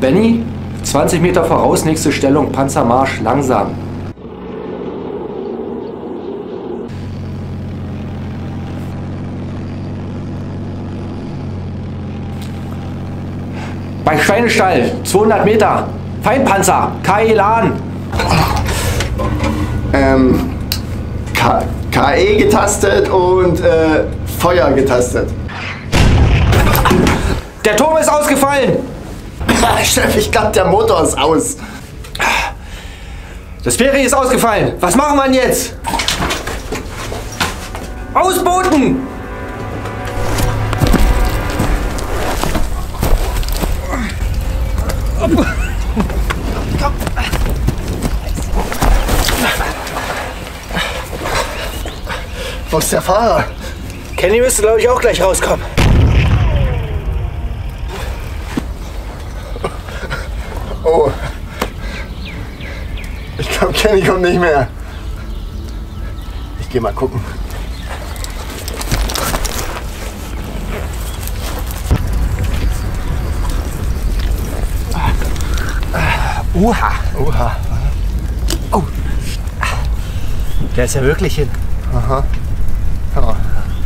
Benny, 20 Meter voraus, nächste Stellung, Panzermarsch, langsam. Bei Schweinestall, 200 Meter, Feindpanzer, Kailan. KE getastet und Feuer getastet. Der Turm ist ausgefallen. Chef, ich glaube, der Motor ist aus. Das Ferry ist ausgefallen. Was machen wir denn jetzt? Ausbooten! Wo ist der Fahrer? Kenny müsste, glaube ich, auch gleich rauskommen. Oh. Ich glaube, Kenny kommt nicht mehr. Ich gehe mal gucken. Oha. Oha. Oh. Der ist ja wirklich hin. Aha. Ja.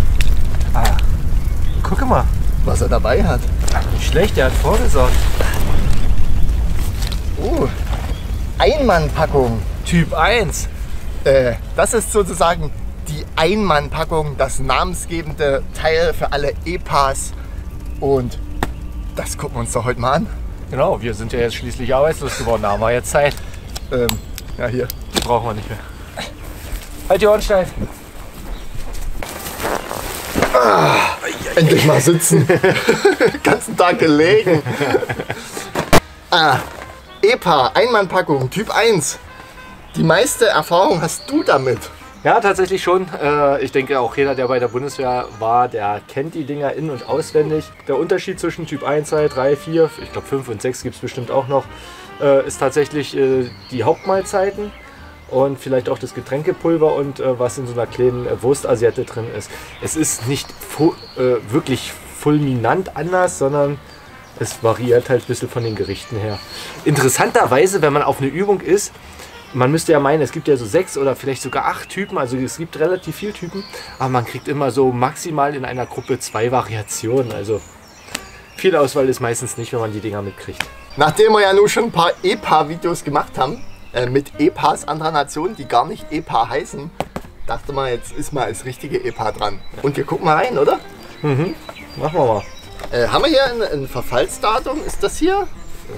Guck mal. Was er dabei hat. Nicht schlecht, der hat vorgesorgt. Einmannpackung. Typ 1. Das ist sozusagen die Einmannpackung, das namensgebende Teil für alle EPAs. Und das gucken wir uns doch heute mal an. Genau, wir sind ja jetzt schließlich arbeitslos geworden. Da haben wir jetzt Zeit. Ja, hier. Die brauchen wir nicht mehr. Halt die Ohren steif. Endlich mal sitzen. Den ganzen Tag gelegen. EPA, Einmannpackung, Typ 1. Die meiste Erfahrung hast du damit. Ja, tatsächlich schon. Ich denke auch jeder, der bei der Bundeswehr war, der kennt die Dinger in- und auswendig. Der Unterschied zwischen Typ 1, 2, 3, 4, ich glaube 5 und 6 gibt es bestimmt auch noch, ist tatsächlich die Hauptmahlzeiten und vielleicht auch das Getränkepulver und was in so einer kleinen Wurstasiette drin ist. Es ist nicht wirklich fulminant anders, sondern es variiert halt ein bisschen von den Gerichten her. Interessanterweise, wenn man auf eine Übung ist, man müsste ja meinen, es gibt ja so 6 oder vielleicht sogar 8 Typen, also es gibt relativ viele Typen, aber man kriegt immer so maximal in einer Gruppe 2 Variationen. Also viel Auswahl ist meistens nicht, wenn man die Dinger mitkriegt. Nachdem wir ja nun schon ein paar EPA-Videos gemacht haben, mit EPAs anderer Nationen, die gar nicht EPA heißen, dachte man, jetzt ist mal das richtige EPA dran. Und wir gucken mal rein, oder? Mhm, machen wir mal. Haben wir hier ein Verfallsdatum? Ist das hier?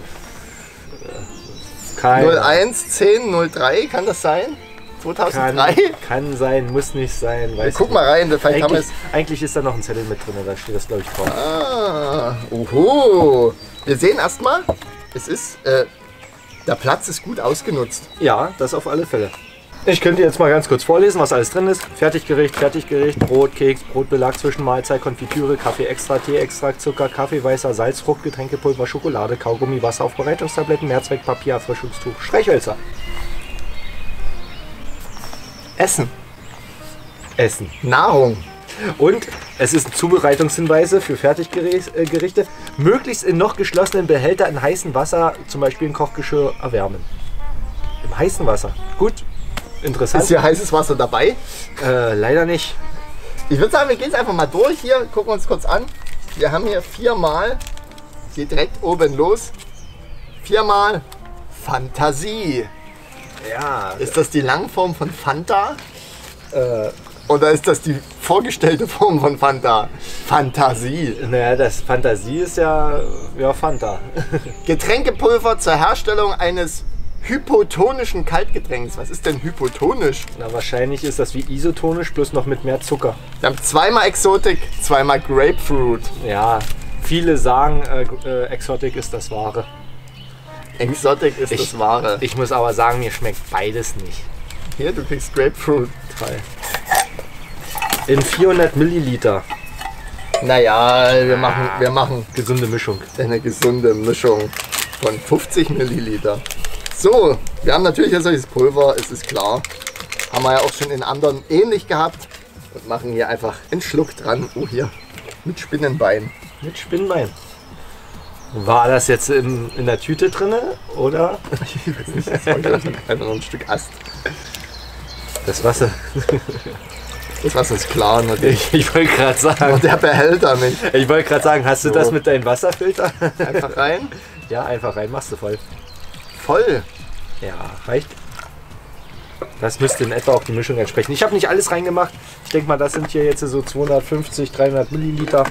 Kein, 01 10 03, kann das sein? 2003? Kann sein, muss nicht sein. Wir gucken mal rein, vielleicht haben wir es. Eigentlich ist da noch ein Zettel mit drin, da steht das, glaube ich, drauf. Oho. Wir sehen erstmal, es ist, der Platz ist gut ausgenutzt. Ja, das auf alle Fälle. Ich könnte jetzt mal ganz kurz vorlesen, was alles drin ist. Fertiggericht, Brot, Keks, Brotbelag, Zwischenmahlzeit, Konfitüre, Kaffee extra, Tee extra, Zucker, Kaffee weißer, Salz, Frucht, Getränkepulver, Schokolade, Kaugummi, Wasseraufbereitungstabletten, Mehrzweckpapier, Erfrischungstuch, Streichhölzer. Essen. Essen. Nahrung. Und es ist Zubereitungshinweise für Fertiggerichte. Möglichst in noch geschlossenen Behälter in heißem Wasser, zum Beispiel ein Kochgeschirr, erwärmen. Im heißen Wasser. Gut. Interessant. Ist hier heißes Wasser dabei? Leider nicht. Ich würde sagen, wir gehen jetzt einfach mal durch hier, gucken uns kurz an. Wir haben hier 4-mal, geht direkt oben los, 4-mal Fantasie. Ja. Ist das die Langform von Fanta? Oder ist das die vorgestellte Form von Fanta? Fantasie. Naja, das Fantasie ist ja Fanta. Getränkepulver zur Herstellung eines hypotonischen Kaltgetränks. Was ist denn hypotonisch? Na, wahrscheinlich ist das wie isotonisch, bloß noch mit mehr Zucker. Wir haben 2-mal Exotik, 2-mal Grapefruit. Ja, viele sagen, Exotik ist das Wahre. Exotik ist das Wahre. Ich muss aber sagen, mir schmeckt beides nicht. Hier, du kriegst Grapefruit. Toll. In 400 Milliliter. Naja, wir machen Gesunde Mischung. eine gesunde Mischung von 50 Milliliter. So, wir haben natürlich hier solches Pulver, es ist klar. Haben wir ja auch schon in anderen ähnlich gehabt. Und machen hier einfach einen Schluck dran. Oh, hier, mit Spinnenbein. Mit Spinnbein. War das jetzt in der Tüte drin, oder? Ich weiß nicht, das war glaube ich einfach noch ein Stück Ast. Das Wasser. Das Wasser ist klar natürlich. Ich wollte gerade sagen. Und der Behälter nicht. Ich wollte gerade sagen, hast du das mit deinem Wasserfilter? Einfach rein. Ja, einfach rein, machst du voll. Voll. Ja, reicht. Das müsste in etwa auch die Mischung entsprechen. Ich habe nicht alles reingemacht. Ich denke mal, das sind hier jetzt so 250, 300 Milliliter.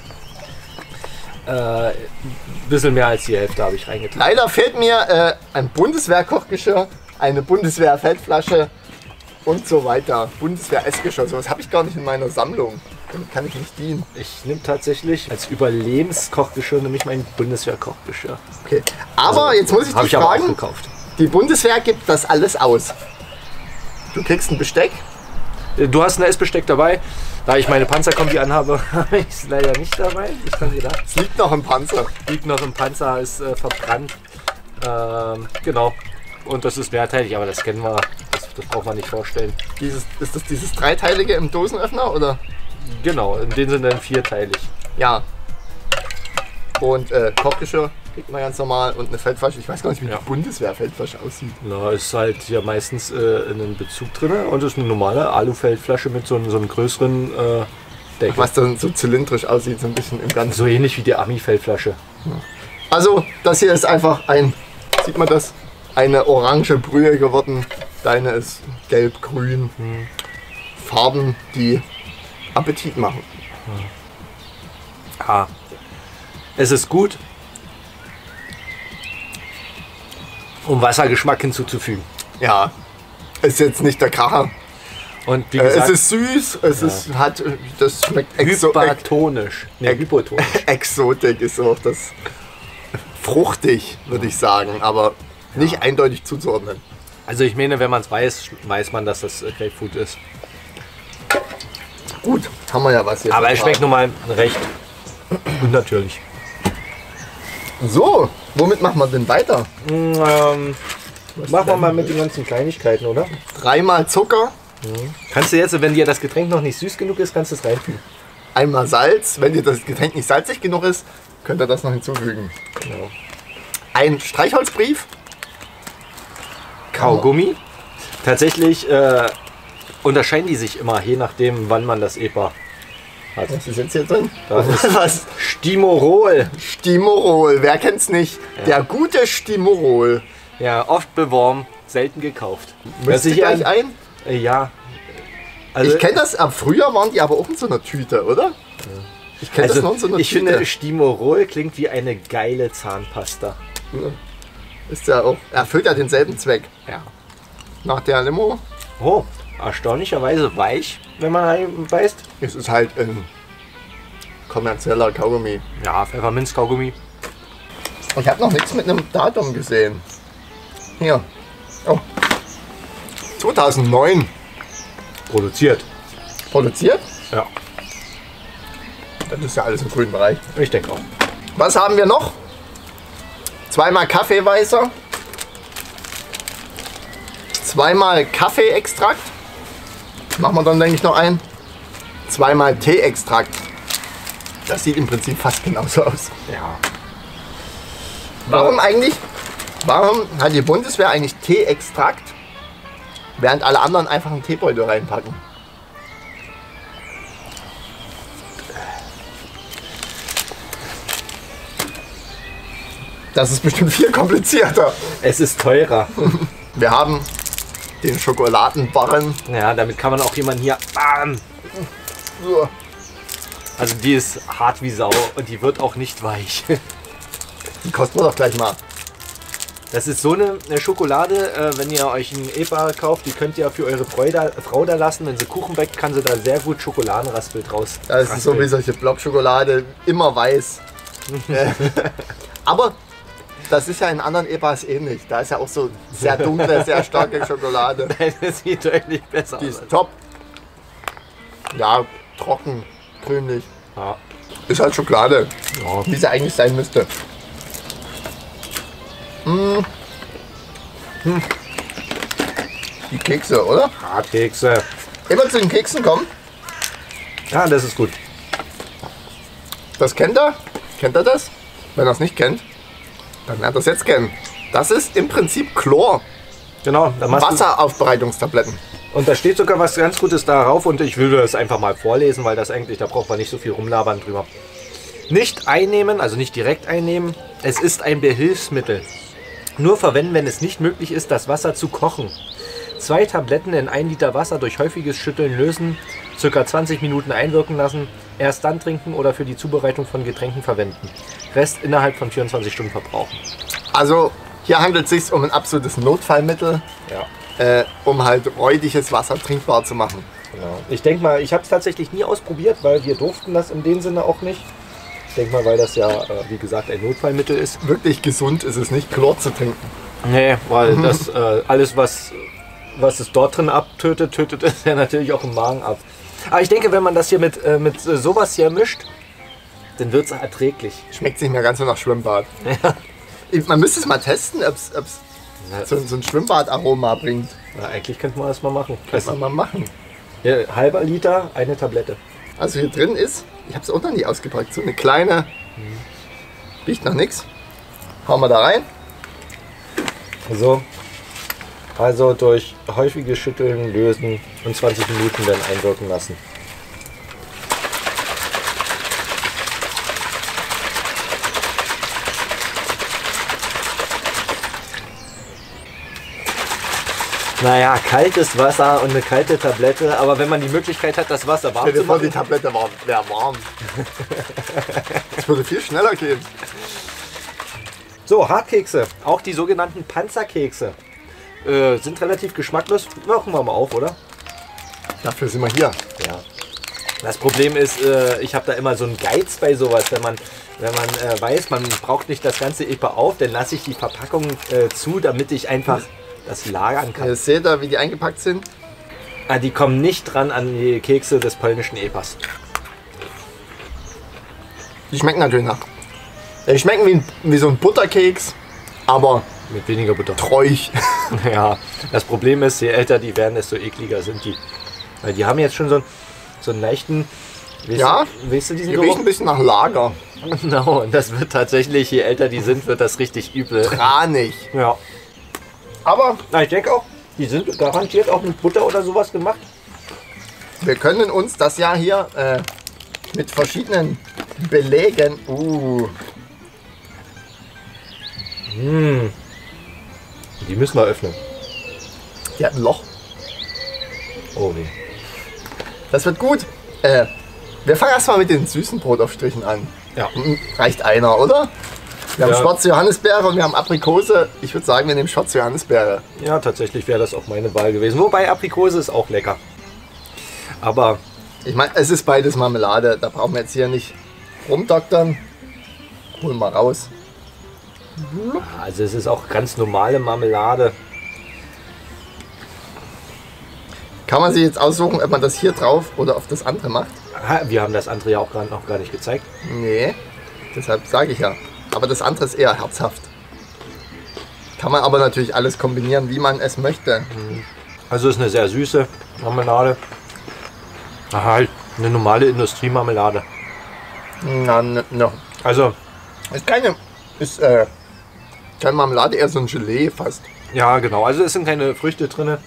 Bisschen mehr als die Hälfte habe ich reingetan. Leider fehlt mir ein Bundeswehr-Kochgeschirr, eine Bundeswehr-Feldflasche und so weiter. Bundeswehr-Essgeschirr, sowas habe ich gar nicht in meiner Sammlung. Damit kann ich nicht dienen. Ich nehme tatsächlich als Überlebenskochgeschirr nämlich mein Bundeswehr-Kochgeschirr. Okay. Aber jetzt muss ich Habe dich ich aber auch fragen, gekauft. die Bundeswehr gibt das alles aus. Du kriegst ein Besteck. Du hast ein Essbesteck dabei. Da ich meine Panzerkombi anhabe, habe ich es leider nicht dabei. Ich kann dir da. Es liegt noch im Panzer. Liegt noch im Panzer, ist verbrannt. Genau. Und das ist mehrteilig, aber das kennen wir. Das braucht man nicht vorstellen. Ist das dieses dreiteilige im Dosenöffner oder? Genau, in denen sind dann vierteilig. Ja. Und Kochgeschirr kriegt man ganz normal und eine Feldflasche. Ich weiß gar nicht, wie die Bundeswehr-Feldflasche aussieht. Na, ist halt hier meistens in einem Bezug drin und ist eine normale Alufeldflasche mit so einem größeren Deckel. Was dann so zylindrisch aussieht, so ein bisschen im Ganzen. So ähnlich wie die Ami-Feldflasche. Also, das hier ist einfach sieht man das? Eine orange Brühe geworden. Deine ist gelb-grün. Farben, die Appetit machen. Ah. Es ist gut, um Wassergeschmack hinzuzufügen. Ja, ist jetzt nicht der Kracher. Und wie gesagt, es ist süß, das schmeckt hypertonisch. Hypotonisch. Exotik ist auch das fruchtig, würde ich sagen, aber nicht eindeutig zuzuordnen. Also ich meine, wenn man es weiß, weiß man, dass das Grapefruit ist. Gut, haben wir ja was hier. Aber es schmeckt nun mal recht unnatürlich. So, womit machen wir denn weiter? Machen wir mal mit den ganzen Kleinigkeiten, oder? 3-mal Zucker, Kannst du jetzt, wenn dir das Getränk noch nicht süß genug ist, kannst du es reintun. einmal Salz. Wenn dir das Getränk nicht salzig genug ist, könnt ihr das noch hinzufügen. Genau. Ein Streichholzbrief. Kaugummi. Tatsächlich unterscheiden die sich immer, je nachdem, wann man das EPA hat. Was ist jetzt hier drin? Da ist Was? Stimorol. Stimorol, wer kennt's nicht? Der gute Stimorol. Ja, oft beworben, selten gekauft. Müsste gleich ein? Ja. Also, Ich kenne das, früher waren die aber auch in so einer Tüte, oder? Ich kenne das noch in so einer ich Tüte. finde, Stimorol klingt wie eine geile Zahnpasta. Ist ja auch, erfüllt ja denselben Zweck. Ja. Nach der Limo. Oh, erstaunlicherweise weich, wenn man reinbeißt. Es ist halt ein kommerzieller Kaugummi. Ja, Pfefferminzkaugummi. Und ich habe noch nichts mit einem Datum gesehen. Hier. Oh. 2009 Produziert. produziert. Ja, Das ist ja alles im grünen Bereich. ich denke auch. Was haben wir noch? 2-mal Kaffeeweißer. 2-mal Kaffeeextrakt. Machen wir dann, denke ich, noch ein. 2-mal Teeextrakt. Das sieht im Prinzip fast genauso aus. Ja. Warum hat die Bundeswehr eigentlich Teeextrakt, während alle anderen einfach einen Teebeutel reinpacken? Das ist bestimmt viel komplizierter. Es ist teurer. Wir haben den Schokoladenbarren. Ja, damit kann man auch jemanden hier. Bam! So. Also die ist hart wie Sau und die wird auch nicht weich. Die kosten wir doch gleich mal. Das ist so eine Schokolade, wenn ihr euch einen EPA kauft, die könnt ihr für eure Frau da lassen. Wenn sie Kuchen backt, kann sie da sehr gut Schokoladenraspel draus. Das ist so wie solche Blockschokolade, immer weiß. Aber das ist ja in anderen EPAs ähnlich. Da ist ja auch so sehr dunkle, sehr starke Schokolade. Das sieht deutlich besser Die aus. ist top. Ja, trocken, grünlich. Ja. Ist halt Schokolade, Ja. wie sie eigentlich sein müsste. Die Kekse, oder? Hartkekse. Immer zu den Keksen kommen. Ja, das ist gut. Das kennt er? Kennt er das? Wenn er es nicht kennt, Dann lernt ihr das jetzt kennen. Das ist im Prinzip Chlor. Genau, da machst du, Wasseraufbereitungstabletten. und da steht sogar was ganz Gutes darauf und ich würde es einfach mal vorlesen, weil das eigentlich, da braucht man nicht so viel rumlabern drüber. Nicht einnehmen, also nicht direkt einnehmen. Es ist ein Behilfsmittel. Nur verwenden, wenn es nicht möglich ist, das Wasser zu kochen. 2 Tabletten in 1 Liter Wasser durch häufiges Schütteln lösen, ca. 20 Minuten einwirken lassen, erst dann trinken oder für die Zubereitung von Getränken verwenden. Rest innerhalb von 24 Stunden verbrauchen. Also hier handelt es sich um ein absolutes Notfallmittel, Ja. um halt räudiges Wasser trinkbar zu machen. Genau. Ich denke mal, ich habe es tatsächlich nie ausprobiert, weil wir durften das in dem Sinne auch nicht. Ich denke mal, weil das ja, wie gesagt, ein Notfallmittel ist. Wirklich gesund ist es nicht, Chlor zu trinken. Nee, weil das alles, was es dort drin abtötet, tötet es ja natürlich auch im Magen ab. Aber ich denke, wenn man das hier mit sowas hier mischt, dann wird es erträglich. Schmeckt nicht mehr ganz so nach Schwimmbad. Ja. Man müsste es mal testen, ob es so ein Schwimmbad-Aroma bringt. Na, eigentlich könnte man das mal machen. Kann man mal machen. Ja, halber Liter, eine Tablette. Also hier drin ist, ich habe es auch noch nie ausgepackt, so eine kleine, riecht nach nichts. Hauen wir da rein. So. Also durch häufiges Schütteln, Lösen und 20 Minuten dann einwirken lassen. Naja, kaltes Wasser und eine kalte Tablette, aber wenn man die Möglichkeit hat, das Wasser warm Stell zu dir vor, machen. die Tablette wäre warm. Das würde viel schneller gehen. So, Hartkekse, auch die sogenannten Panzerkekse, sind relativ geschmacklos. Machen wir mal auf, oder? Dafür sind wir hier. Ja. Das Problem ist, ich habe da immer so einen Geiz bei sowas, wenn man weiß, man braucht nicht das ganze EPA auf, dann lasse ich die Verpackung zu, damit ich einfach das lagern kann. Ihr seht da, wie die eingepackt sind. Die kommen nicht dran an die Kekse des polnischen EPAs. Die schmecken natürlich nach. Die schmecken wie so ein Butterkeks, aber Mit weniger Butter. treuig. Ja, das Problem ist, je älter die werden, desto ekliger sind die. Weil die haben jetzt schon so einen leichten, Ja, weißt du diesen Die riechen Geruch? ein bisschen nach Lager. Genau, und das wird tatsächlich, je älter die sind, wird das richtig übel. Tranig. Ja. Aber Na, ich denke auch, die sind garantiert auch mit Butter oder sowas gemacht. wir können uns das ja hier mit verschiedenen Belägen. Die müssen wir öffnen. Die hat ein Loch. Oh nee. Das wird gut. Wir fangen erstmal mit den süßen Brotaufstrichen an. Ja. Reicht einer, oder? Wir haben Ja. schwarze Johannisbeere und wir haben Aprikose. Ich würde sagen, wir nehmen schwarze Johannisbeere. Ja, tatsächlich wäre das auch meine Wahl gewesen. Wobei Aprikose ist auch lecker. Aber Ich meine, es ist beides Marmelade. Da brauchen wir jetzt hier nicht rumdoktern. Holen wir raus. also es ist auch ganz normale Marmelade. Kann man sich jetzt aussuchen, ob man das hier drauf oder auf das andere macht? Aha, wir haben das andere ja auch noch gar nicht gezeigt. Nee, deshalb sage ich ja. Aber das andere ist eher herzhaft. Kann man aber natürlich alles kombinieren, wie man es möchte. Also es ist eine sehr süße Marmelade. Aha, halt eine normale Industriemarmelade. Na, no. Also Ist keine Marmelade, eher so ein Gelee fast. ja, genau. Also es sind keine Früchte drin.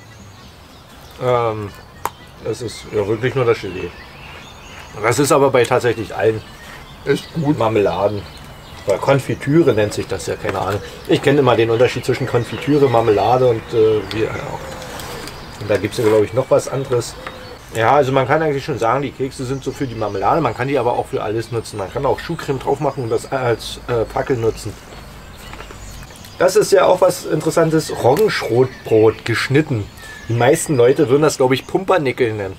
Es ist ja wirklich nur das Gelee. Das ist aber bei tatsächlich allen Ist gut. Marmeladen. Bei Konfitüre nennt sich das ja, keine Ahnung. Ich kenne immer den Unterschied zwischen Konfitüre, Marmelade und wie auch. Und da gibt es ja, glaube ich, noch was anderes. Ja, also man kann eigentlich schon sagen, die Kekse sind so für die Marmelade. Man kann die aber auch für alles nutzen. Man kann auch Schuhcreme drauf machen und das als Fackel nutzen. Das ist ja auch was Interessantes. Roggenschrotbrot geschnitten. Die meisten Leute würden das, glaube ich, Pumpernickel nennen.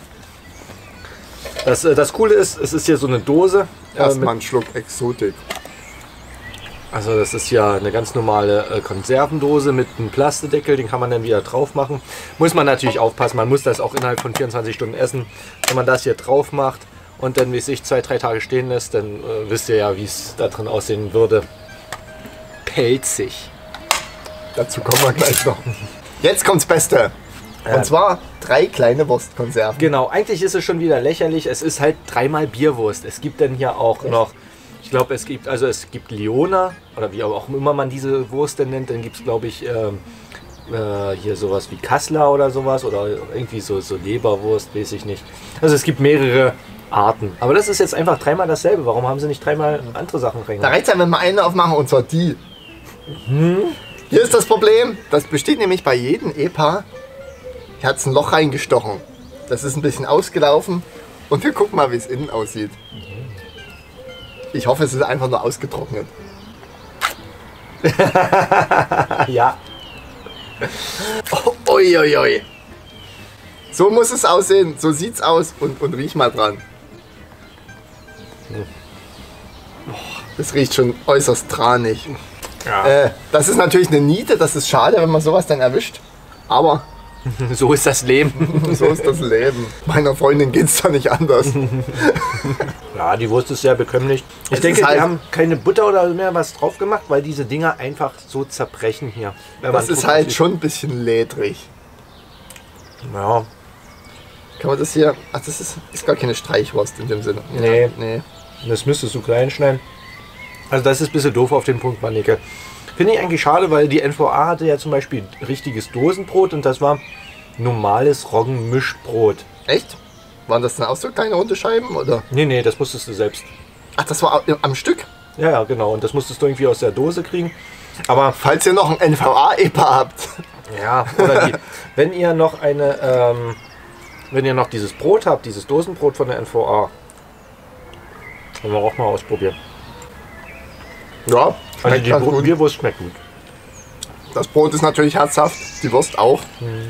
Das Coole ist, es ist hier so eine Dose. Erstmal einen Schluck Exotik. Also das ist ja eine ganz normale Konservendose mit einem Plastedeckel, den kann man dann wieder drauf machen. Muss man natürlich aufpassen, man muss das auch innerhalb von 24 Stunden essen. Wenn man das hier drauf macht und dann, wie es sich 2-3 Tage stehen lässt, dann wisst ihr ja, wie es da drin aussehen würde. Pelzig. Dazu kommen wir gleich noch. Jetzt kommt's Beste. Und zwar 3 kleine Wurstkonserven. Genau, eigentlich ist es schon wieder lächerlich. Es ist halt 3-mal Bierwurst. Es gibt dann hier auch noch, ich Ich glaube, es gibt Liona, oder wie auch immer man diese Wurst denn nennt. Dann gibt es, glaube ich, hier sowas wie Kassler oder sowas. Oder irgendwie so Leberwurst, weiß ich nicht. Also es gibt mehrere Arten. Aber das ist jetzt einfach dreimal dasselbe. Warum haben sie nicht dreimal andere Sachen Da reingemacht? reicht es ja, wenn wir eine aufmachen, und zwar die. Hier ist das Problem. Das besteht nämlich bei jedem EPA. Hier hat es ein Loch reingestochen. Das ist ein bisschen ausgelaufen. Und wir gucken mal, wie es innen aussieht. Ich hoffe, es ist einfach nur ausgetrocknet. Ja. Oh, oi, oi, oi. So muss es aussehen. So sieht's aus. Und riech mal dran. Das riecht schon äußerst tranig. Ja. Das ist natürlich eine Niete. Das ist schade, wenn man sowas dann erwischt. Aber So ist das Leben. so ist das Leben. Meiner Freundin geht's da nicht anders. Ja, die Wurst ist sehr bekömmlich. Ich Es denke, ist halt- die haben keine Butter oder mehr was drauf gemacht, weil diese Dinger einfach so zerbrechen hier. Wenn Das man ist guckt, halt wie- schon ein bisschen ledrig. Ja, Kann man das hier... Ach, das ist gar keine Streichwurst in dem Sinne. Ja, Nee. nee. das müsstest du klein schneiden. Also das ist ein bisschen doof auf den Punkt, Manneke. Finde ich eigentlich schade, weil die NVA hatte ja zum Beispiel richtiges Dosenbrot und das war normales Roggenmischbrot. Echt? Waren das dann auch so kleine runde Scheiben, oder? Nee, das musstest du selbst. Ach, das war am Stück? Ja, genau. Und das musstest du irgendwie aus der Dose kriegen. Aber Falls ihr noch ein NVA-EPA habt. ja, oder wenn ihr noch wenn ihr noch dieses Brot habt, dieses Dosenbrot von der NVA, können wir auch mal ausprobieren. Ja, Also schmeckt die ganz gut. Bierwurst schmeckt gut. Das Brot ist natürlich herzhaft, die Wurst auch.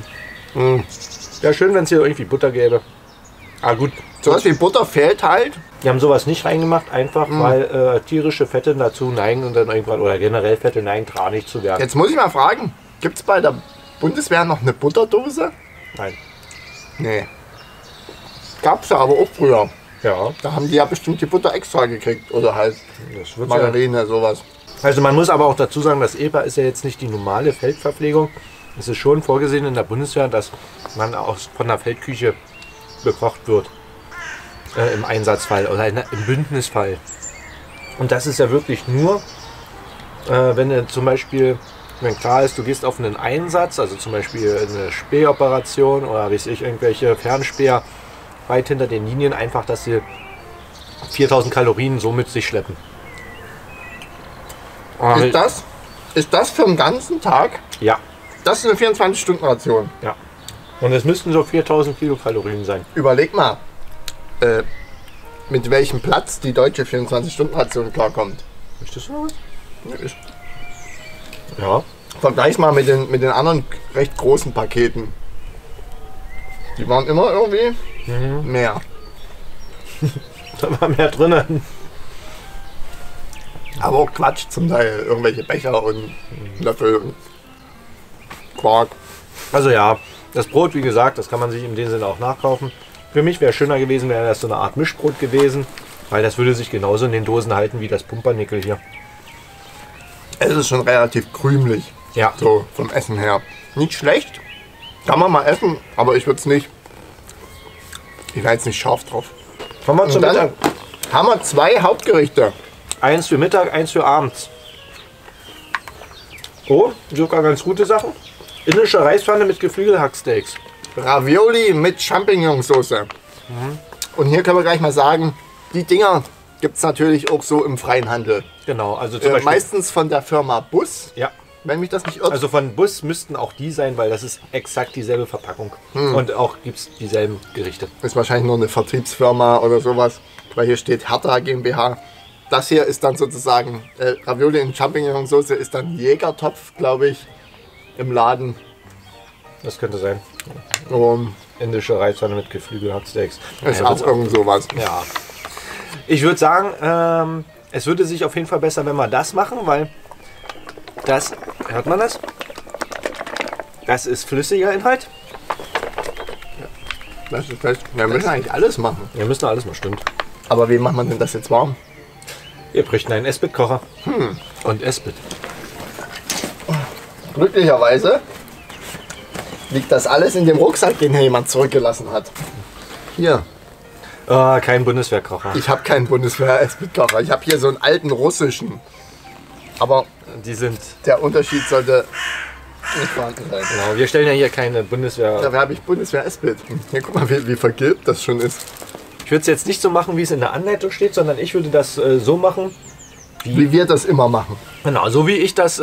Ja, schön, wenn es hier irgendwie Butter gäbe. Ah gut, Sowas wie Butter fehlt halt. die haben sowas nicht reingemacht, einfach weil tierische Fette dazu neigen und dann irgendwann, oder generell Fette neigen, tranig zu werden. Jetzt muss ich mal fragen, gibt es bei der Bundeswehr noch eine Butterdose? Nein. Nee. Gab's ja aber auch früher. Ja, Da haben die ja bestimmt die Butter extra gekriegt. Oder halt das wird ja. Margarine, sowas. Also man muss aber auch dazu sagen, das EPA ist ja jetzt nicht die normale Feldverpflegung. Es ist schon vorgesehen in der Bundeswehr, dass man auch von der Feldküche bekocht wird. Im Einsatzfall oder im Bündnisfall. Und das ist ja wirklich nur, wenn du zum Beispiel, wenn klar ist, du gehst auf einen Einsatz, also zum Beispiel eine Spähoperation oder weiß ich, irgendwelche Fernspäher weit hinter den Linien, einfach, dass sie 4000 Kalorien so mit sich schleppen. Ist das für den ganzen Tag? Ja, Das ist eine 24-Stunden-Ration. ja. Und es müssten so 4000 Kilokalorien sein. Überleg mal, mit welchem Platz die deutsche 24-Stunden-Ration klarkommt. Möchtest du noch was? Ja. Vergleich mal mit den anderen recht großen Paketen. Die waren immer irgendwie mehr. Da war mehr drinnen. Aber auch Quatsch zum Teil. Irgendwelche Becher und Löffel und Quark. Also ja, das Brot, wie gesagt, das kann man sich in dem Sinne auch nachkaufen. Für mich wäre schöner gewesen, wäre das so eine Art Mischbrot gewesen, weil das würde sich genauso in den Dosen halten wie das Pumpernickel hier. Es ist schon relativ krümelig. Ja, So vom Essen her. Nicht schlecht. Kann man mal essen, aber ich würde es nicht. Ich war jetzt nicht scharf drauf. kommen wir zum Und dann Mittag. haben wir zwei Hauptgerichte. Eins für Mittag, eins für abends. Oh, sogar ganz gute Sachen. Indische Reispfanne mit Geflügelhacksteaks. Ravioli mit Champignonsauce. Und hier können wir gleich mal sagen, die Dinger gibt es natürlich auch so im freien Handel. Genau, also zum Beispiel. Meistens von der Firma Bus, Ja, wenn mich das nicht irrt. also von Bus müssten auch die sein, weil das ist exakt dieselbe Verpackung. Und auch gibt es dieselben Gerichte. Ist wahrscheinlich nur eine Vertriebsfirma oder sowas, weil hier steht Hertha GmbH. Das hier ist dann sozusagen Ravioli in Champignonsauce ist dann Jägertopf, glaube ich, im Laden. Das könnte sein. Indische Reispfanne mit Geflügelhacksteaks. Ist Ja, auch irgend sowas. ja. Ich würde sagen, es würde sich auf jeden Fall besser, wenn wir das machen, weil das, hört man das? Das ist flüssiger Inhalt. Das ist fest. Wir müssen eigentlich alles machen. Wir müssen alles mal, stimmt. Aber wie macht man denn das jetzt warm? Wir bräuchten einen Esbit-Kocher. Und Esbit. Glücklicherweise liegt das alles in dem Rucksack, den hier jemand zurückgelassen hat. Hier. Kein Bundeswehrkocher. Ich habe keinen Bundeswehr-Esbit-Kocher. Ich habe hier so einen alten russischen. Aber Die sind. der Unterschied sollte nicht vorhanden sein. Genau, wir stellen ja hier keine Bundeswehr. Dafür habe ich Bundeswehr-Esbit. Hier, guck mal, wie vergilbt das schon ist. Ich würde es jetzt nicht so machen, wie es in der Anleitung steht, sondern ich würde das so machen. Wie wir das immer machen. Genau, so wie ich das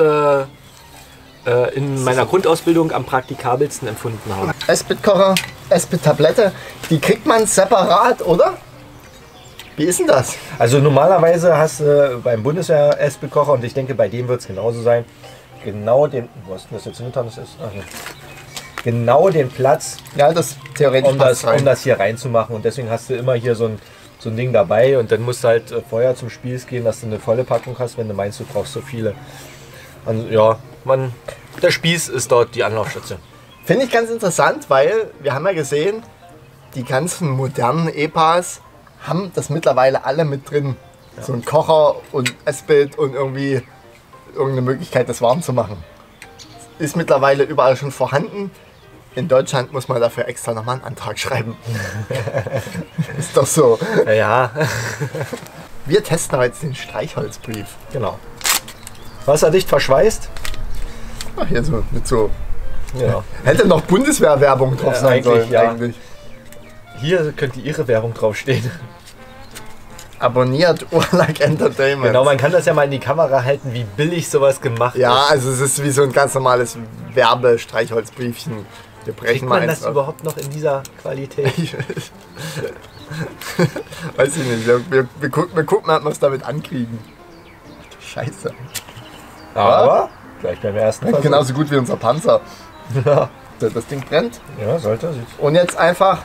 in meiner Grundausbildung am praktikabelsten empfunden habe. Esbit-Kocher, Esbit-Tablette, die kriegt man separat, oder? Wie ist denn das? Also normalerweise hast du beim Bundeswehr-Esbit-Kocher, und ich denke, bei dem wird es genauso sein, genau den, wo hast du das jetzt hingetan? Das ist, genau den Platz, Ja, das theoretisch um passt rein. das hier reinzumachen. Und deswegen hast du immer hier so ein Ding dabei und dann musst du halt vorher zum Spieß gehen, dass du eine volle Packung hast, wenn du meinst, du brauchst so viele. Und ja, der Spieß ist dort die Anlaufstation. Finde ich ganz interessant, weil wir haben ja gesehen, die ganzen modernen EPAs haben das mittlerweile alle mit drin. Ja. So ein Kocher und Esbit und irgendwie irgendeine Möglichkeit, das warm zu machen. Ist mittlerweile überall schon vorhanden. In Deutschland muss man dafür extra nochmal einen Antrag schreiben. Ist doch so. Ja, Wir testen heute den Streichholzbrief. genau. Wasserdicht verschweißt. Ach, hier so mit so. Ja. Hätte noch Bundeswehrwerbung drauf sein eigentlich, sollen. ja. Eigentlich. Hier könnte Ihre Werbung draufstehen. Abonniert Urlag Entertainment. Genau, man kann das ja mal in die Kamera halten, wie billig sowas gemacht Ja, ist. also es ist wie so ein ganz normales Werbestreichholzbriefchen. Wir brechen Kriegt mal man eins das auf. überhaupt noch in dieser Qualität? Weiß ich nicht. Wir gucken mal, ob wir es damit ankriegen. Ach du Scheiße. Aber gleich beim ersten Versuch. Genauso gut wie unser Panzer. Ja, Das Ding brennt. ja, sollte. Sieht Und jetzt einfach,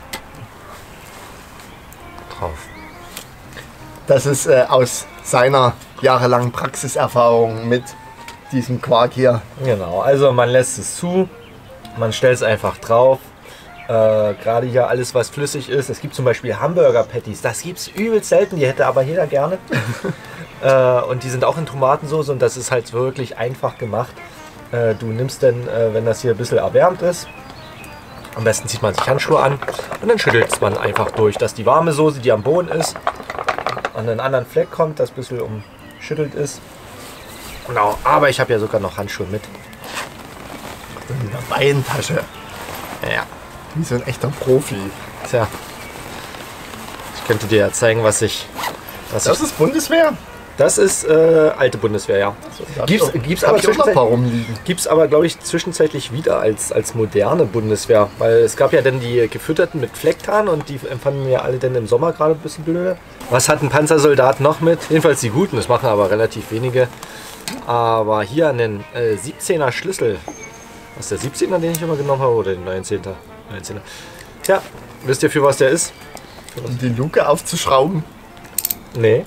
drauf. das ist aus seiner jahrelangen Praxiserfahrung mit diesem Quark hier. Genau, also man lässt es zu, man stellt es einfach drauf. Gerade hier alles, was flüssig ist. Es gibt zum Beispiel Hamburger-Patties, das gibt es übelst selten, die hätte aber jeder gerne. Und die sind auch in Tomatensauce und das ist halt wirklich einfach gemacht. Du nimmst dann, wenn das hier ein bisschen erwärmt ist, am besten zieht man sich Handschuhe an und dann schüttelt man einfach durch, dass die warme Soße, die am Boden ist, an einen anderen Fleck kommt, das ein bisschen umschüttelt ist. Genau, aber ich habe ja sogar noch Handschuhe mit. In der Weintasche. Ja, Wie so ein echter Profi. tja. Ich könnte dir ja zeigen, was ich. Das ist Bundeswehr? Das ist alte Bundeswehr, ja. Gibt's aber auch noch ein paar rumliegen. Gibt's aber, glaube ich, zwischenzeitlich wieder als moderne Bundeswehr. Weil es gab ja dann die gefütterten mit Flecktarn und die empfanden wir alle dann im Sommer gerade ein bisschen blöde. Was hat ein Panzersoldat noch mit? Jedenfalls die guten, das machen aber relativ wenige. Aber hier einen 17er Schlüssel. Was ist der 17er, den ich immer genommen habe, oder den 19er? 19er. Ja, wisst ihr, für was der ist? Um die Luke aufzuschrauben. Nee.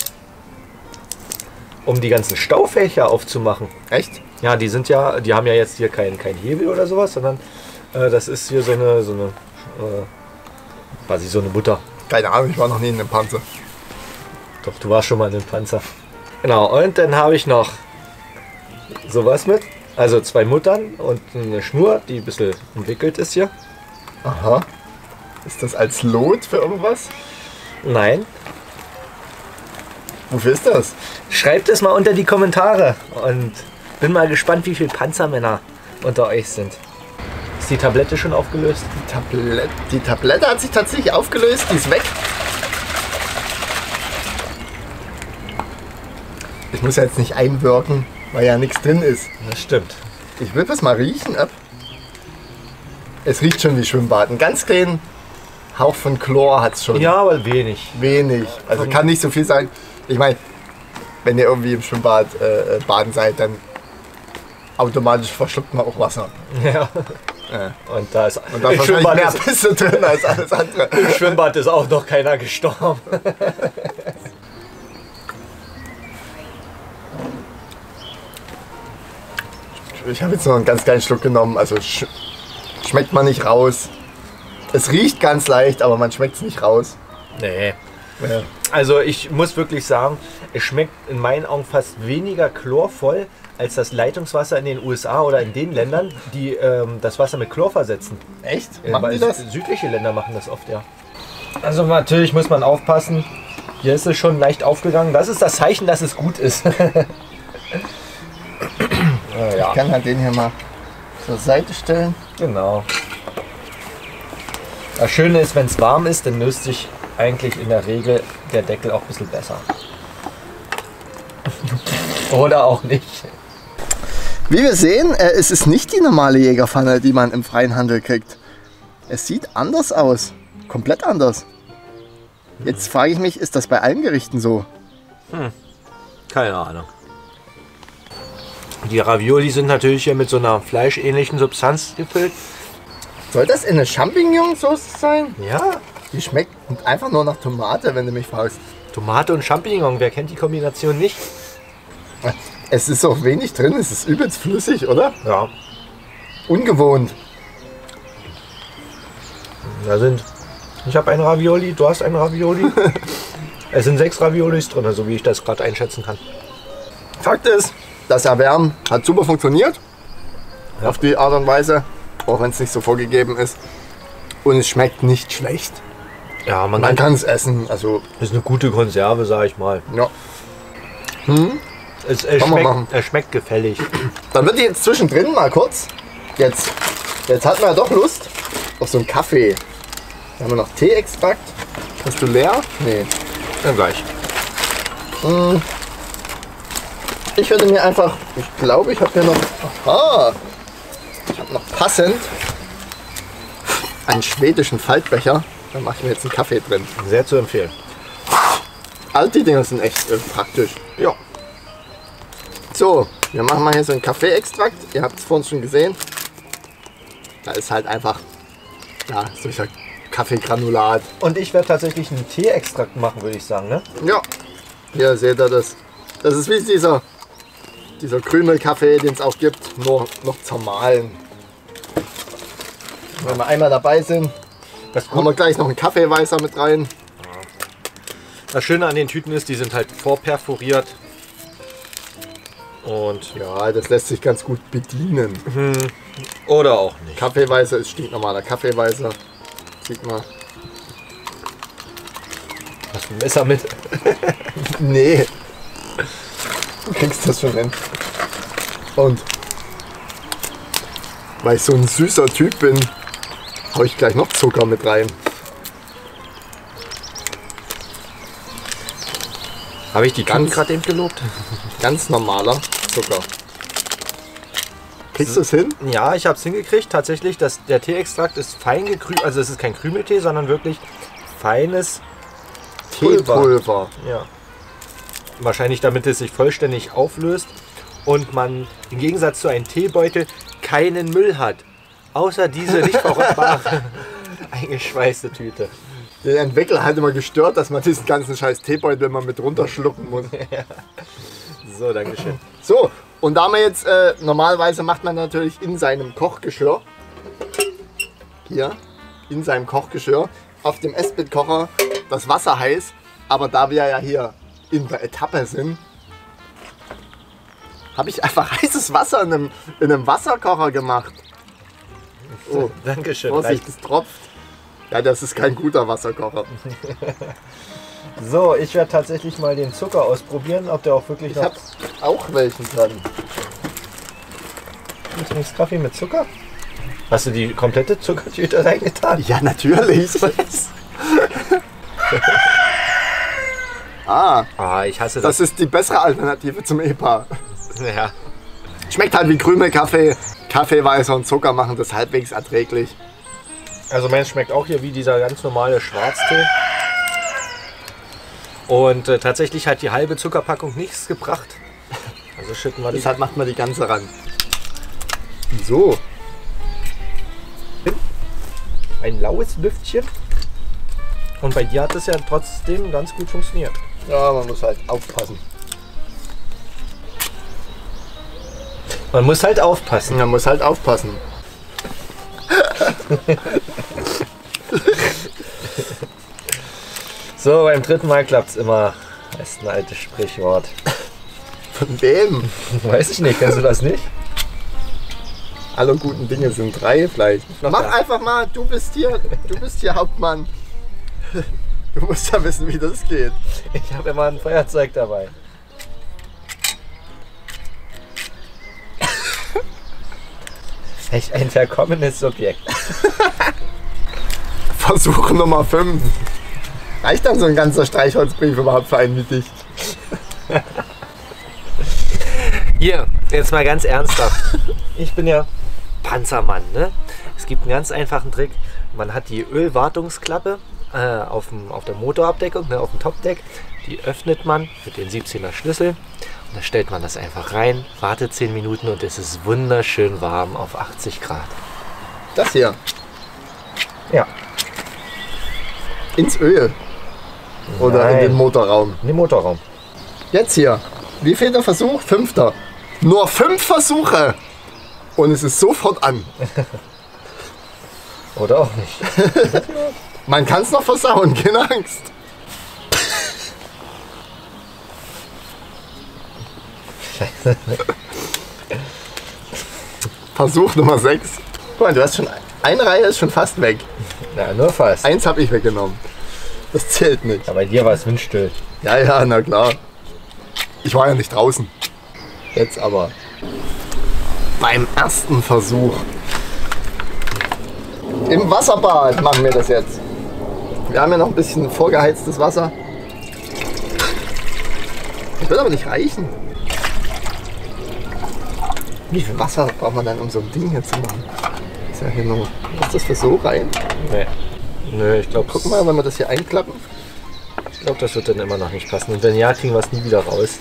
Um die ganzen Staufächer aufzumachen. Echt? Ja, die haben ja jetzt hier kein Hebel oder sowas, sondern das ist hier so eine quasi so eine Mutter. Keine Ahnung, ich war noch nie in einem Panzer. Doch, du warst schon mal in einem Panzer. Genau, und dann habe ich noch sowas mit. Also 2 Muttern und eine Schnur, die ein bisschen umwickelt ist hier. Aha. Ist das als Lot für irgendwas? Nein. Wofür ist das? Schreibt es mal unter die Kommentare und bin mal gespannt, wie viele Panzermänner unter euch sind. Ist die Tablette schon aufgelöst? Die Tablette hat sich tatsächlich aufgelöst, die ist weg. Ich muss ja jetzt nicht einwirken, weil ja nichts drin ist. Das stimmt. Ich würde das mal riechen ab. Es riecht schon wie Schwimmbad. Einen ganz kleinen Hauch von Chlor hat es schon. Ja, aber wenig. Wenig. Also kann nicht so viel sein. Ich meine, wenn ihr irgendwie im Schwimmbad baden seid, dann automatisch verschluckt man auch Wasser. Ja. Und da ist Und da ist wahrscheinlich mehr Pisse drin als alles andere. im Schwimmbad ist auch noch keiner gestorben. Ich habe jetzt noch einen ganz kleinen Schluck genommen, also schmeckt man nicht raus. Es riecht ganz leicht, aber man schmeckt es nicht raus. Nee. Ja. Also ich muss wirklich sagen, es schmeckt in meinen Augen fast weniger chlorvoll als das Leitungswasser in den USA oder in den Ländern, die das Wasser mit Chlor versetzen. Echt? Machen Weil die das? südliche Länder machen das oft, ja. Also natürlich muss man aufpassen. Hier ist es schon leicht aufgegangen. Das ist das Zeichen, dass es gut ist. Ja. Ich kann halt den hier mal zur Seite stellen. Genau. Das Schöne ist, wenn es warm ist, dann löst sich eigentlich in der Regel der Deckel auch ein bisschen besser. Oder auch nicht. Wie wir sehen, es ist nicht die normale Jägerpfanne, die man im freien Handel kriegt. Es sieht anders aus. Komplett anders. Jetzt frage ich mich, ist das bei allen Gerichten so? Keine Ahnung. Die Ravioli sind natürlich hier mit so einer fleischähnlichen Substanz gefüllt. Soll das eine Champignonsauce sein? Ja. Die schmeckt einfach nur nach Tomate, wenn du mich fragst. Tomate und Champignon, wer kennt die Kombination nicht? Es ist auch wenig drin, es ist übelst flüssig, oder? Ja. Ungewohnt. Ich habe ein Ravioli, du hast ein Ravioli. Es sind 6 Raviolis drin, so wie ich das gerade einschätzen kann. Fakt ist, das Erwärmen hat super funktioniert. Ja. Auf die Art und Weise, auch wenn es nicht so vorgegeben ist. Und es schmeckt nicht schlecht. Ja, Man kann es essen, also ist eine gute Konserve, sag ich mal. ja. Es machen. schmeckt gefällig. Dann wird jetzt zwischendrin mal kurz, jetzt hat man ja doch Lust auf so einen Kaffee. Da haben wir noch Teeextrakt. Hast du leer? Nee. Dann gleich. Ich würde mir einfach, ich glaube, ich habe hier noch, ich habe noch passend einen schwedischen Faltbecher. Da mache ich mir jetzt einen Kaffee drin. Sehr zu empfehlen. All die Dinger sind echt praktisch. Ja. So, wir machen mal hier so einen Kaffeeextrakt. Ihr habt es vorhin schon gesehen. Da ist halt einfach, ja, solcher Kaffeegranulat. Und ich werde tatsächlich einen Teeextrakt machen, würde ich sagen, ne? Ja, hier seht ihr das. Das ist wie dieser Krümelkaffee, den es auch gibt, nur noch zermahlen. Wenn wir einmal dabei sind, haben wir gleich noch einen Kaffeeweißer mit rein. Das Schöne an den Tüten ist, die sind halt vorperforiert. Und Ja, das lässt sich ganz gut bedienen. oder auch nicht. Kaffeeweißer ist stinknormaler Kaffeeweißer. Sieht man. Hast du ein Messer mit? Nee. Du kriegst das schon hin. Und weil ich so ein süßer Typ bin, hau ich gleich noch Zucker mit rein. Habe ich die Tüten Ganz- gerade eben gelobt? Ganz normaler Zucker. Kriegst du es hin? Ja, ich habe es hingekriegt. Tatsächlich, der Teeextrakt ist fein gekrümelt. Also es ist kein Krümeltee, sondern wirklich feines Teepulver. Teepulver. Ja. Wahrscheinlich damit es sich vollständig auflöst und man im Gegensatz zu einem Teebeutel keinen Müll hat. Außer diese nicht verrottbare eingeschweißte Tüte. Den Entwickler hat immer gestört, dass man diesen ganzen scheiß Teebeutel immer mit runterschlucken muss. So, dankeschön. So, und da man jetzt, normalerweise macht man natürlich in seinem Kochgeschirr, hier, in seinem Kochgeschirr, auf dem Esspitkocher das Wasser heiß. Aber da wir ja hier in der Etappe sind, habe ich einfach heißes Wasser in einem Wasserkocher gemacht. Oh, Dankeschön. Vorsicht, es tropft. Ja, das ist kein guter Wasserkocher. So, ich werde tatsächlich mal den Zucker ausprobieren, ob der auch wirklich Ich noch... habe auch welchen dran. Du trinkst Kaffee mit Zucker? Hast du die komplette Zuckertüte reingetan? Ja, natürlich. Ich hasse Das ist die bessere Alternative zum EPA. Ja. Schmeckt halt wie Krümelkaffee. Kaffeeweißer und Zucker machen das halbwegs erträglich. Also meins schmeckt auch hier wie dieser ganz normale Schwarztee. Und tatsächlich hat die halbe Zuckerpackung nichts gebracht. Also schütten wir die. Deshalb macht man die ganze ran. So. Ein laues Lüftchen. Und bei dir hat es ja trotzdem ganz gut funktioniert. Ja, man muss halt aufpassen. Man muss halt aufpassen. Man muss halt aufpassen. So, beim dritten Mal klappt es immer. Das ist ein altes Sprichwort. Von wem? Weiß ich nicht, kennst du das nicht? Alle guten Dinge sind drei vielleicht. Noch Mach da. einfach mal, du bist hier Hauptmann. Du musst ja wissen, wie das geht. Ich habe immer ein Feuerzeug dabei. Echt ein verkommenes Subjekt. Versuch Nummer 5. Reicht dann so ein ganzer Streichholzbrief überhaupt für einen wie dich? Hier, jetzt mal ganz ernsthaft. Ich bin ja Panzermann, ne? Es gibt einen ganz einfachen Trick. Man hat die Ölwartungsklappe auf der Motorabdeckung, ne, auf dem Topdeck. Die öffnet man mit den 17er Schlüssel. Und dann stellt man das einfach rein, wartet 10 Minuten und es ist wunderschön warm auf 80 Grad. Das hier. Ja. Ins Öl. Oder in den Motorraum. In den Motorraum. Jetzt hier. Wie viel der Versuch? 5. Nur 5 Versuche. Und es ist sofort an. Oder auch nicht. Man kann es noch versauen, keine Angst. Versuch Nummer 6. Guck mal, du hast schon eine Reihe ist schon fast weg. Na, nur fast. 1 habe ich weggenommen. Das zählt nicht. Ja, bei dir war es windstill. Ja, ja, na klar. Ich war ja nicht draußen. Jetzt aber beim ersten Versuch. Im Wasserbad machen wir das jetzt. Wir haben ja noch ein bisschen vorgeheiztes Wasser. Das wird aber nicht reichen. Wie viel Wasser braucht man dann, um so ein Ding hier zu machen? Ist ja hier nur. Ist das für so rein? Nee. Nö, ich glaube. Guck mal, wenn wir das hier einklappen. Ich glaube, das wird dann immer noch nicht passen. Und wenn ja, kriegen wir es nie wieder raus.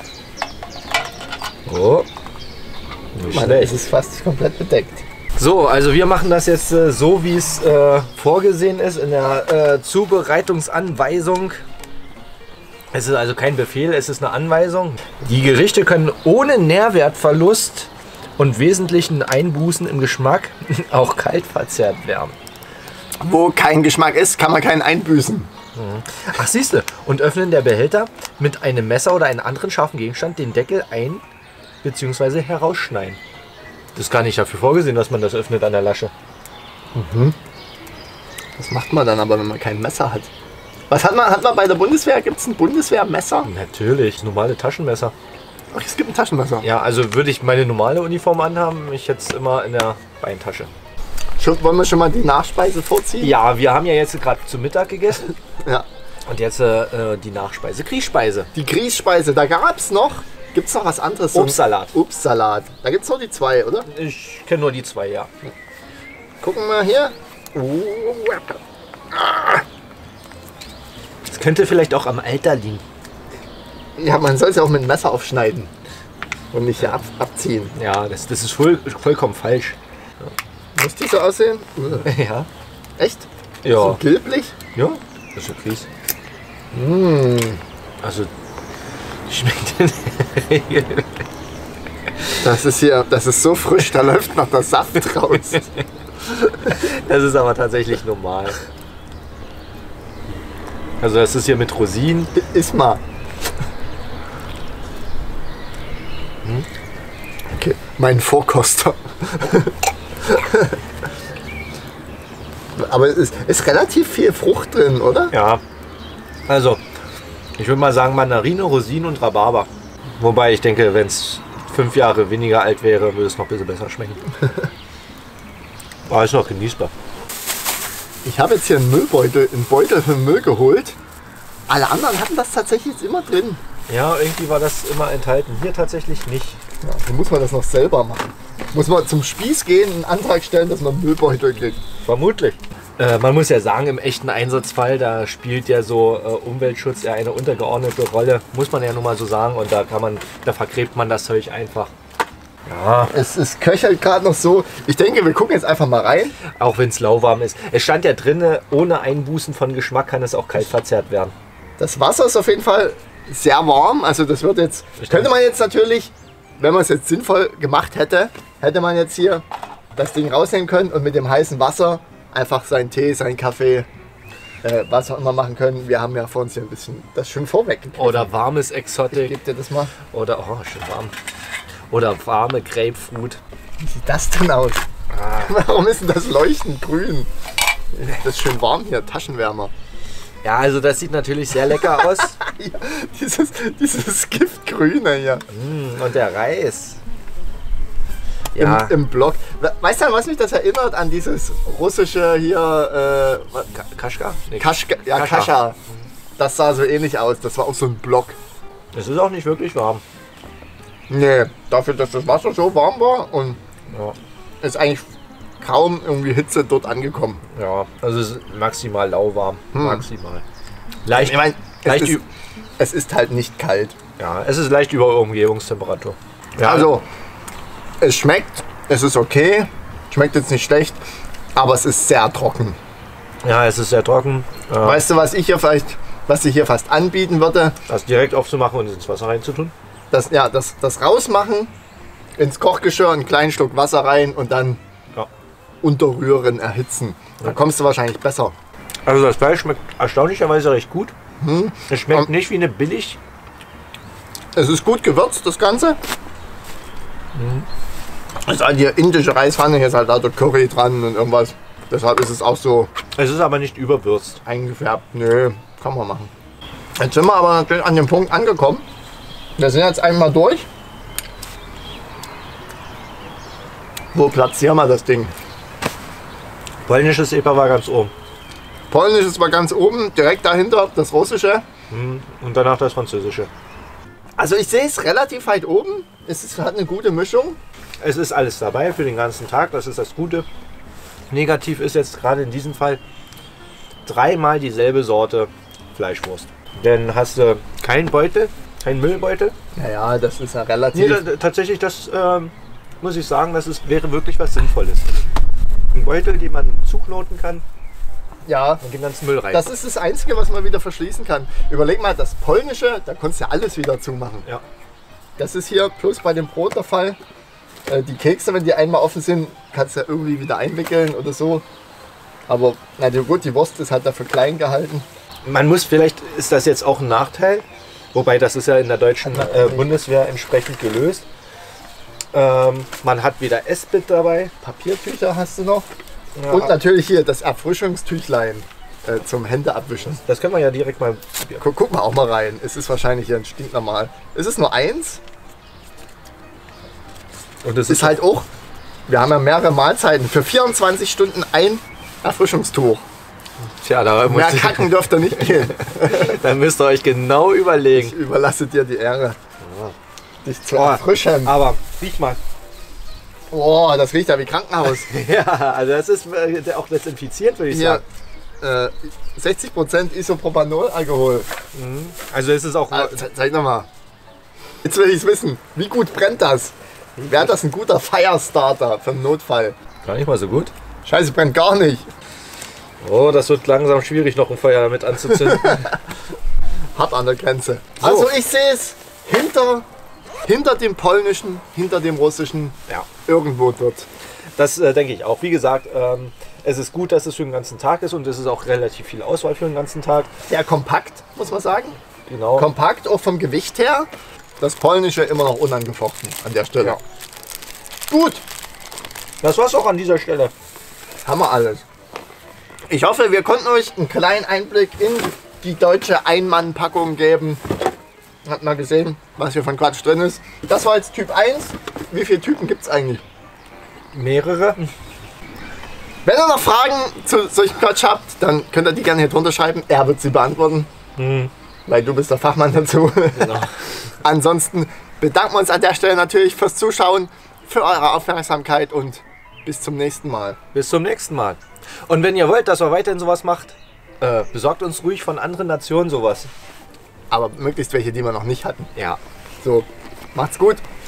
Oh. Nicht schlecht. Es ist fast komplett bedeckt. So, also wir machen das jetzt so, wie es vorgesehen ist in der Zubereitungsanweisung. Es ist also kein Befehl, es ist eine Anweisung. Die Gerichte können ohne Nährwertverlust und wesentlichen Einbußen im Geschmack auch kalt verzehrt werden. Wo kein Geschmack ist, kann man keinen einbüßen. Ach, siehst du, und öffnen der Behälter mit einem Messer oder einem anderen scharfen Gegenstand den Deckel ein- bzw. herausschneiden. Das ist gar nicht dafür vorgesehen, dass man das öffnet an der Lasche. Das macht man dann aber, wenn man kein Messer hat. Was hat man bei der Bundeswehr? Gibt es ein Bundeswehrmesser? Natürlich, normale Taschenmesser. Ach, es gibt ein Taschenmesser. Ja, also würde ich meine normale Uniform anhaben, ich hätte es immer in der Beintasche. Wollen wir schon mal die Nachspeise vorziehen? Ja, wir haben ja jetzt gerade zu Mittag gegessen Ja. und jetzt die Nachspeise, Grießspeise. Die Grießspeise, da gab es noch. Gibt es noch was anderes? Obstsalat. Obstsalat. Da gibt es nur die 2, oder? Ich kenne nur die 2, ja. Gucken wir hier. Das könnte vielleicht auch am Alter liegen. Ja, man soll es ja auch mit dem Messer aufschneiden. Und nicht hier abziehen. Ja, das ist vollkommen falsch. Muss die so aussehen? Ja. Echt? Ja. So gelblich? Ja, das ist ja Grieß. Also, die schmeckt in der Regel. Das ist so frisch, da läuft noch der Saft raus. Das ist aber tatsächlich normal. Also das ist hier mit Rosinen. Iss mal. Okay, mein Vorkoster. Aber es ist relativ viel Frucht drin, oder? Ja. Also, ich würde mal sagen Mandarine, Rosinen und Rhabarber. Wobei ich denke, wenn es 5 Jahre weniger alt wäre, würde es noch ein bisschen besser schmecken. Aber ist noch genießbar. Ich habe jetzt hier einen Müllbeutel, einen Beutel für Müll geholt. Alle anderen hatten das tatsächlich jetzt immer drin. Ja, irgendwie war das immer enthalten. Hier tatsächlich nicht. Ja, dann muss man das noch selber machen. Muss man zum Spieß gehen, einen Antrag stellen, dass man einen Müllbeutel kriegt. Vermutlich. Man muss ja sagen, im echten Einsatzfall, da spielt ja so Umweltschutz ja eine untergeordnete Rolle. Muss man ja nun mal so sagen. Und da vergräbt man das Zeug einfach. Ja. Es köchelt gerade noch so. Ich denke, wir gucken jetzt einfach mal rein. Auch wenn es lauwarm ist. Es stand ja drin, ohne Einbußen von Geschmack kann es auch kalt verzehrt werden. Das Wasser ist auf jeden Fall sehr warm. Also das wird jetzt, könnte man jetzt natürlich, wenn man es jetzt sinnvoll gemacht hätte, hätte man jetzt hier das Ding rausnehmen können und mit dem heißen Wasser einfach seinen Tee, seinen Kaffee, was auch immer machen können. Wir haben ja vor uns hier ein bisschen das schön vorweggegriffen. Oder warmes Exotic. Gib dir das mal. Oder, oh, schön warm. Oder warme Grapefruit. Wie sieht das denn aus? Warum ist denn das leuchtend grün? Das ist schön warm hier, Taschenwärmer. Ja, also das sieht natürlich sehr lecker aus. Ja, dieses Giftgrüne hier. Und der Reis. Ja. Im Block. Weißt du, an was mich das erinnert? An dieses russische hier. Kaschka? Nee, Kaschka. Ja, Kascha. Das sah so ähnlich aus. Das war auch so ein Block. Es ist auch nicht wirklich warm. Nee, dafür, dass das Wasser so warm war und Ja. ist eigentlich kaum irgendwie Hitze dort angekommen. Ja, also es ist maximal lauwarm. Maximal. Leicht, Ich meine, leicht es ist halt nicht kalt. ja, es ist leicht über Umgebungstemperatur. Ja, Also, es schmeckt, es ist okay, schmeckt jetzt nicht schlecht, aber es ist sehr trocken. ja, es ist sehr trocken. Weißt du, was ich hier fast anbieten würde? Das direkt aufzumachen und ins Wasser reinzutun. Das rausmachen, ins Kochgeschirr einen kleinen Schluck Wasser rein und dann Ja. unterrühren, erhitzen. Da kommst du wahrscheinlich besser. Also das Fleisch schmeckt erstaunlicherweise recht gut. Es schmeckt nicht wie eine billig. Es ist gut gewürzt, das Ganze. Es ist halt hier indische Reispfanne, hier ist halt lauter Curry dran und irgendwas. Deshalb ist es auch so Es ist aber nicht überwürzt. eingefärbt. Nö, kann man machen. Jetzt sind wir aber natürlich an dem Punkt angekommen. Wir sind jetzt einmal durch. Wo platzieren wir das Ding? Polnisches Eper war ganz oben. Polnisches war ganz oben, direkt dahinter das Russische. Und danach das Französische. Also ich sehe es relativ weit oben. Hat eine gute Mischung. Es ist alles dabei für den ganzen Tag, das ist das Gute. Negativ ist jetzt gerade in diesem Fall dreimal dieselbe Sorte Fleischwurst. Denn hast du keinen Beutel, keinen Müllbeutel. Naja, das ist ja relativ... Nee, tatsächlich, das muss ich sagen, wäre wirklich was Sinnvolles. Ein Beutel, den man zuknoten kann ja, und den ganzen Müll rein. das ist das Einzige, was man wieder verschließen kann. Überleg mal, das Polnische, da konntest du ja alles wieder zumachen. Ja. Das ist hier plus bei dem Brot der Fall. Die Kekse, wenn die einmal offen sind, kannst du ja irgendwie wieder einwickeln oder so. Aber na gut, die Wurst ist halt dafür klein gehalten. Vielleicht ist das jetzt auch ein Nachteil, wobei das ist ja in der deutschen Bundeswehr entsprechend gelöst. Man hat wieder Esspit dabei. Papiertücher hast du noch. Ja, Und natürlich hier das Erfrischungstüchlein zum Händeabwischen. das können wir ja direkt mal probieren. Guck mal auch mal rein. Es ist wahrscheinlich hier ein stinknormal. Es ist nur eins. Und es Ist halt auch, wir haben ja mehrere Mahlzeiten. Für 24 Stunden ein Erfrischungstuch. Tja, da Mehr kacken dürfte nicht gehen. dann müsst ihr euch genau überlegen. Ich überlasse dir die Ehre, dich zu erfrischen. Aber riech mal. Oh, das riecht ja wie Krankenhaus. Ja, also das ist auch desinfiziert, würde ich Hier, sagen. 60% Isopropanol-Alkohol. Also es ist auch... Zeig nochmal. Jetzt will ich es wissen. Wie gut brennt das? Wäre das ein guter Firestarter für einen Notfall? Gar nicht mal so gut. Scheiße, brennt gar nicht. Oh, das wird langsam schwierig, noch ein Feuer damit anzuzünden. Hart an der Grenze. So. Also ich sehe es hinter dem Polnischen, hinter dem Russischen, Ja. irgendwo dort. Das denke ich auch. Wie gesagt, es ist gut, dass es für den ganzen Tag ist und es ist auch relativ viel Auswahl für den ganzen Tag. Sehr kompakt, muss man sagen. Genau. Kompakt, auch vom Gewicht her. Das Polnische immer noch unangefochten an der Stelle. Ja. Gut, Das war's auch an dieser Stelle. haben wir alles. Ich hoffe, wir konnten euch einen kleinen Einblick in die deutsche Ein-Mann-Packung geben. Hat mal gesehen, was hier von Quatsch drin ist. Das war jetzt Typ 1. Wie viele Typen gibt es eigentlich? Mehrere. Wenn ihr noch Fragen zu solchen Quatsch habt, dann könnt ihr die gerne hier drunter schreiben. Er wird sie beantworten. Weil du bist der Fachmann dazu. Genau. Ansonsten bedanken wir uns an der Stelle natürlich fürs Zuschauen, für eure Aufmerksamkeit und bis zum nächsten Mal. Bis zum nächsten Mal. Und wenn ihr wollt, dass wir weiterhin sowas macht, besorgt uns ruhig von anderen Nationen sowas. Aber möglichst welche, die wir noch nicht hatten. Ja. So, macht's gut.